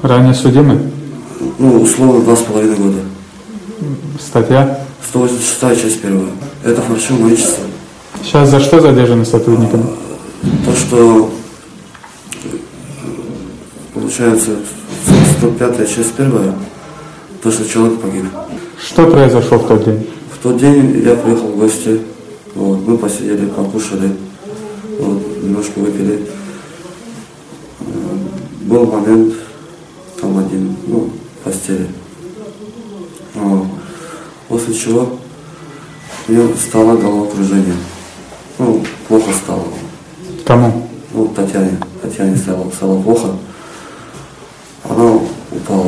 Ранее судимый? Ну, условно 2,5 года. Статья? 186 часть 1. Это фальшивомонетчество. Сейчас за что задержаны сотрудниками? То, что получается 105 часть 1, то, что человек погиб. Что произошло в тот день? В тот день я приехал в гости, вот, мы посидели, покушали, вот, немножко выпили. Был момент, там один, ну, в постели. Вот. После чего мне стало головокружение. Ну, плохо стало. Кому? Ну, Татьяне стало плохо. Она упала.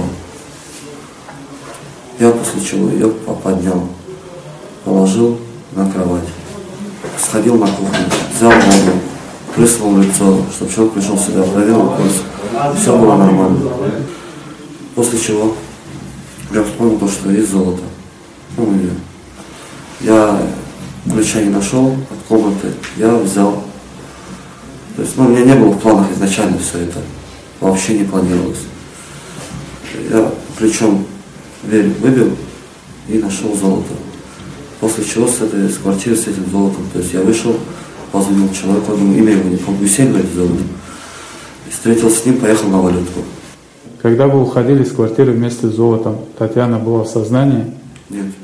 Я после чего ее поднял, положил на кровать, сходил на кухню, взял воду, плеснул в лицо, чтобы человек пришел в себя, проверил пульс. Все было нормально. После чего я вспомнил то, что есть золото. Ну, я ключа не нашел от комнаты, я взял. То есть, ну, у меня не было в планах изначально все это. Вообще не планировалось. Я ключом дверь выбил и нашел золото. После чего с квартиры с этим золотом, то есть я вышел, позвонил человеку, имя его не помню, Гусейн, говорит, зовут. И встретился с ним, поехал на валютку. Когда вы уходили из квартиры вместе с золотом, Татьяна была в сознании? Нет.